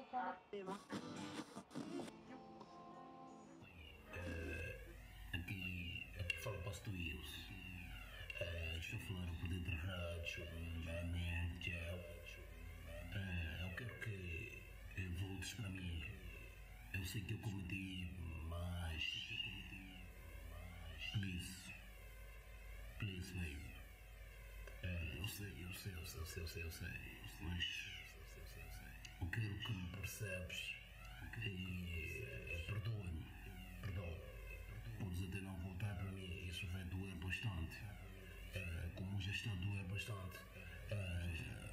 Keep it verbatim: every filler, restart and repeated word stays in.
Aqui, aqui fala para o Wilson. Uh, estou a falar por dentro da rádio, da média. Uh, eu quero que uh, voltes para mim. Eu sei que eu cometi, mas. Please. Please, baby. Uh, eu sei, eu sei, eu sei, eu sei, eu sei, eu sei. Mas. Eu quero que me percebes. E uh, perdoa-me. Perdoa. Podes até não voltar para mim, isso vai doer bastante. Uh, como já está a doer bastante. Uh,